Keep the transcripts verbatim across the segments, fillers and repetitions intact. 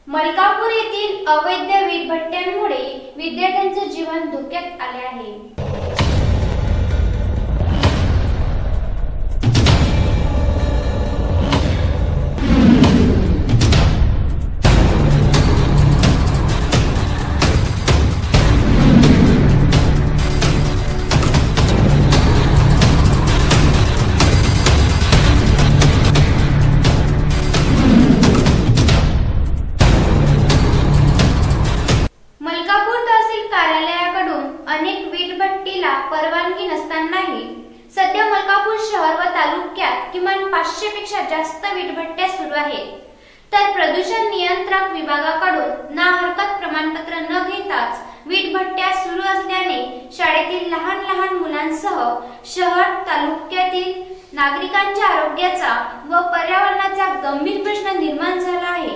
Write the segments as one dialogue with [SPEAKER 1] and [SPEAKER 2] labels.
[SPEAKER 1] मलकापूर येथील अवैध वीटभट्ट्यांमुळे विद्यार्थ्यांचे जीवन धोक्यात आले आहे। अनेक वीटभट्टीला परवानगी नसतानाही सध्या मलकापूर शहर व तालुक्यात किमान पाचशे पेक्षा जास्त वीटभट्ट्या सुरू आहेत। तर प्रदूषण नियंत्रक विभागाकडून ना हरकत प्रमाणपत्र न घेताच वीटभट्ट्या सुरू असल्याने शाळेतील लहान लहान मुलांसह शहर तालुक्यातील नागरिकांच्या आरोग्याचा व पर्यावरणाचा गंभीर प्रश्न निर्माण झाला आहे।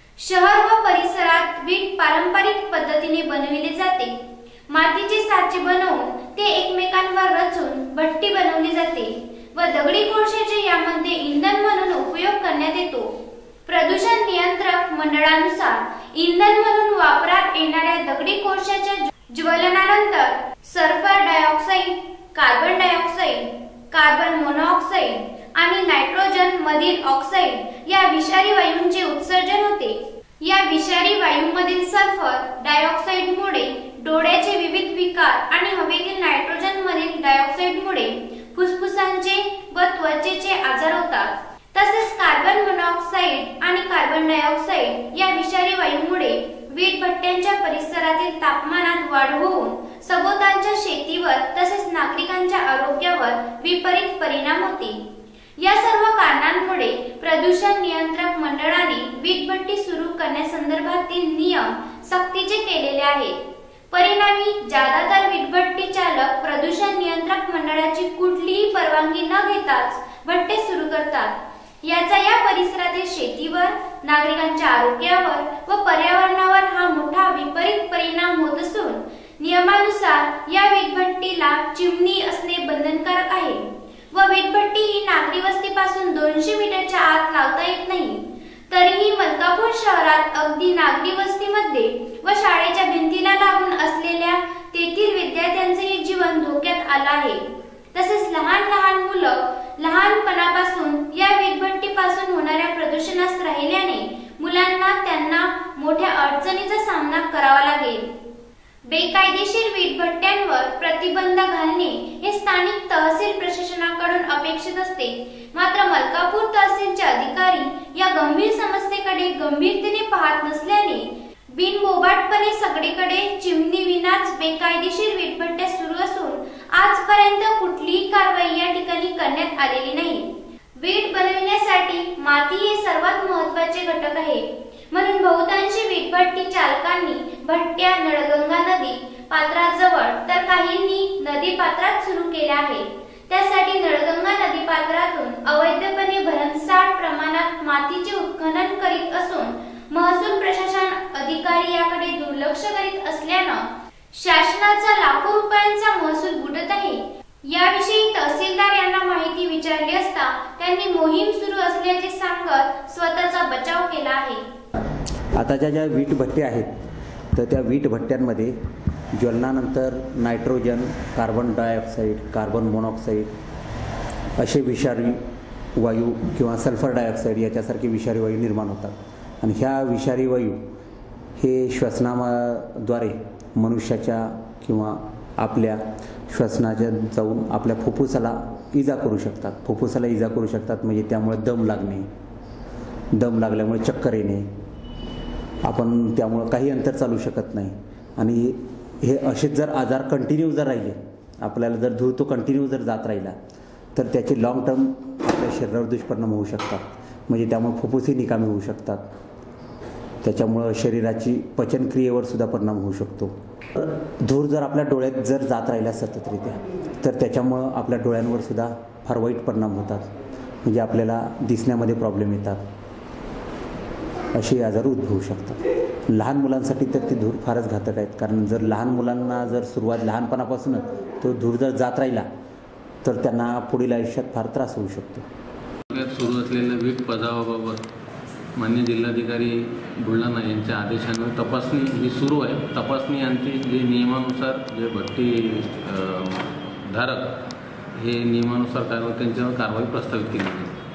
[SPEAKER 1] शहर व परिसरात वीट पारंपरिक पद्धतीने बनविले जाते। मातीचे साचे बनवून ते एकमेकांवर रचून भट्टी बनवली जाते व दगडी कोळशाचे यामध्ये इंधन म्हणून उपयोग करण्यात येतो। प्रदूषण नियंत्रक मंडळानुसार इंधन म्हणून वापरात येणाऱ्या दगडी कोळशाच्या ज्वलनानंतर sulphur dioxide, carbon dioxide, carbon monoxide आणि नायट्रोजन मधील ऑक्साइड या विषारी वायूंचे उत्सर्जन होते। या विषारी वायूंमधील सल्फर डायऑक्साइडमुळे डोळ्याचे विविध विकार आणि हवेतील नायट्रोजन मधील डायऑक्साइडमुळे फुफ्फुसांचे व त्वचेचे आजार होतात। तसेच कार्बन मोनॉक्साइड आणि कार्बन डायऑक्साइड या विषारी वायूंमुळे वीटभट्ट्यांच्या परिसरातील तापमानात वाढ होऊन सभोवतालच्या शेतीवर तसेच नागरिकांच्या आरोग्यावर विपरीत परिणाम होते। या सर्व कारणांमुळे प्रदूषण नियंत्रक मंडळाने वीटभट्टी सुरू करण्यासंदर्भातील नियम सक्तीचे केलेले आहेत। परिणामी ज्यादातर वीटभट्टी चालक प्रदूषण नियंत्रक मंडळाची कुठलीही परवानगी न घेताच भट्टे सुरू करतात। याचा या परिसरातील शेतीवर, नागरिकांच्या आरोग्यावर व पर्यावरणावर हा मोठा विपरीत परिणाम होत असून नियमानुसार या वीटभट्टीला चिमणी असणे बंधनकारक आहे व वीटभट्टी ही नागरी वस्तीपासून दोनशे मीटरच्या आत लावता येत नाही। तरीही मलकापूर शहरात अगदी नागरी वस्तीमध्ये व शाळेच्या भिंतीला लागून असलेल्या तेथील विद्यार्थ्यांचे जीवन धोक्यात आले आहे। तसेच लहान लहान मुलं लहानपणापासून या वीटभट्टीपासून होणाऱ्या प्रदूषणास राहिल्याने मुलांना त्यांना मोठ्या अडचणीचा सामना करावा लागेल। बेकायदेशीर वीटभट्ट्यांवर प्रतिबंध घालणे हे स्थानिक तहसील प्रशासनाकडून अपेक्षित असते। मात्र मलकापूर तहसीलचे अधिकारी या गंभीर समस्येकडे गंभीरतेने पाहत नसल्याने बिनबोभाटपणे सगळीकडे चिमणी विनाच बेकायदेशीर वीटभट्ट्या सुरू असून आजपर्यंत कुठलीही कारवाई या ठिकाणी करण्यात आलेली नाही। वीट बनविण्यासाठी माती हे सर्वात महत्त्वाचे घटक आहे, म्हणून बहुतांशी वीटभट्टी चालकांनी भट्ट्या नळगंगा नदी पात्राजवळ तर काहींनी नदी पात्रात सुरू केल्या आहेत। त्यासाठी नळगंगा नदी पात्रातून अवैधपणे भरमसाठ प्रमाणात मातीचे उत्खनन करीत असून महसूल प्रशासन अधिकारी याकडे दुर्लक्ष करीत असल्यानं शासनाचा लाखो रुपयांचा महसूल बुडत आहे। याविषयी तहसीलदार यांना माहिती विचारली असता त्यांनी मोहीम सुरू असल्याचे सांगत स्वतःचा बचाव केला आहे।
[SPEAKER 2] आताच्या ज्या वीटभट्ट्या आहेत तर त्या वीटभट्ट्यांमध्ये ज्वलनानंतर nitrogen, carbon dioxide, carbon monoxide असे विषारी वायू किंवा सल्फर डायऑक्साइड याच्यासारखे विषारी वायू निर्माण होतात आणि ह्या विषारी वायू हे श्वसनाद्वारे मनुष्याच्या किंवा आपल्या श्वसनाच्या जाऊन आपल्या फुफ्फुसाला इजा करू शकतात। फुफ्फुसाला इजा करू शकतात म्हणजे त्यामुळे दम लागणे, दम लागल्यामुळे चक्कर येणे, आपण त्यामुळे काही अंतर चालू शकत नाही आणि हे असेच जर आजार कंटिन्यू जर राहिले, आपल्याला जर धूर तो कंटिन्यू जर जात राहिला तर त्याचे लॉंग टर्म आपल्या शरीरावर दुष्परिणाम होऊ शकतात। म्हणजे त्यामुळे फुफ्फुसही निकामी होऊ शकतात, त्याच्यामुळं शरीराची पचनक्रियेवर सुद्धा परिणाम होऊ शकतो। धूर जर आपल्या डोळ्यात जर जात राहिला सततरित्या तर त्याच्यामुळं आपल्या डोळ्यांवर सुद्धा फार वाईट परिणाम होतात, म्हणजे आपल्याला दिसण्यामध्ये प्रॉब्लेम येतात, असे आजार उद्भवू शकतात। लहान मुलांसाठी तर ते धूर फारच घातक आहेत, कारण जर लहान मुलांना जर सुरुवात लहानपणापासूनच तो धूर जर जात राहिला तर त्यांना पुढील आयुष्यात फार त्रास होऊ शकतो।
[SPEAKER 3] सुरू असलेल्या वीट पदाबाबत माननीय जिल्हाधिकारी बुलढाणा यांच्या आदेशानं तपासणी ही सुरू आहे. तपासणी अंती जे नियमानुसार जे भट्टी धारक हे नियमानुसार कारवाई त्यांच्यावर कारवाई प्रस्तावित केली आहे.